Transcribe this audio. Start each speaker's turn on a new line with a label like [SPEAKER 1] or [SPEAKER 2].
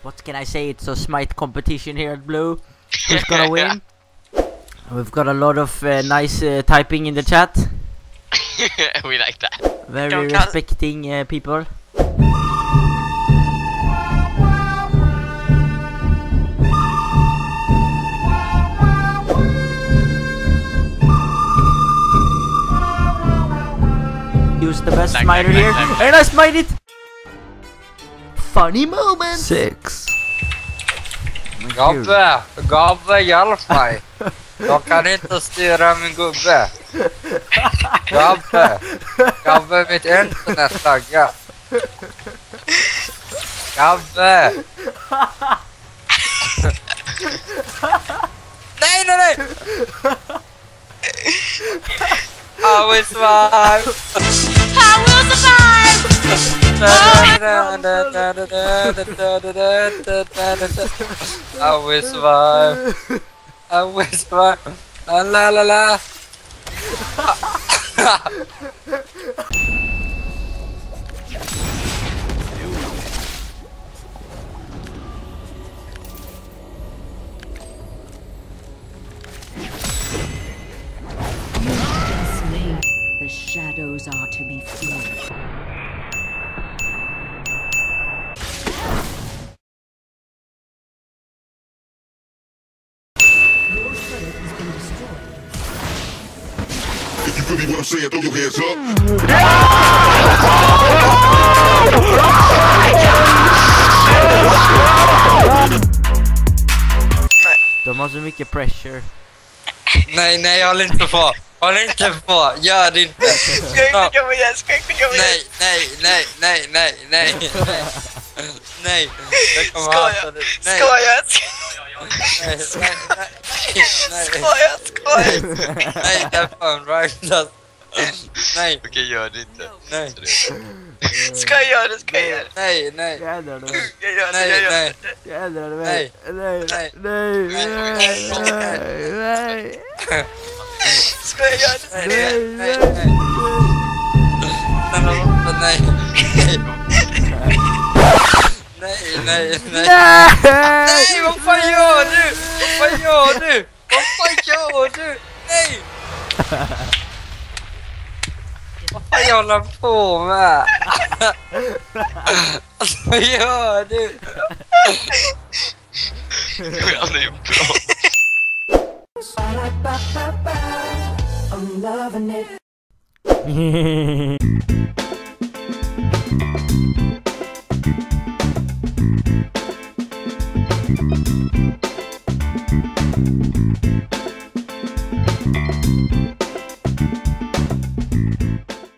[SPEAKER 1] What can I say? It's a smite competition here at Blue. Who's gonna win? We've got a lot of nice typing in the chat.
[SPEAKER 2] We like that.
[SPEAKER 1] Very respecting people. Use the best smiter here. And I smite it! Funny moment!
[SPEAKER 3] 6. Gabbe, hjälp mig! Jag kan inte styra min gubbe. Gabbe, mitt internet laggar. Gabbe! Nej! I will survive!
[SPEAKER 4] I will survive!
[SPEAKER 3] I will survive. I will survive. La la la.
[SPEAKER 5] The shadows are to be feared. Your turret has been destroyed.
[SPEAKER 6] If you feel me what I'm saying, throw your hands up.
[SPEAKER 1] De har så mycket pressure.
[SPEAKER 3] Nej, håll inte på. Håll inte på. Gör det inte.
[SPEAKER 2] Ska inte komma igen,
[SPEAKER 3] Nej. Jag kommer
[SPEAKER 2] Skoja. Nej, det är fan right. Nej.
[SPEAKER 3] Okej, gör det inte. Nej.
[SPEAKER 2] Ska jag göra det?
[SPEAKER 3] Nej.
[SPEAKER 1] Jädrar du.
[SPEAKER 2] Jag gör det.
[SPEAKER 1] Jädrar du.
[SPEAKER 3] Nej.
[SPEAKER 2] Ska jag göra det?
[SPEAKER 3] Nej. Nej, vad fan gör du? Vad gör du? Nej! Vad fan jag håller på med? Vad gör du?
[SPEAKER 2] Han är bra.
[SPEAKER 5] Barapapapaaa I'm lovin' it.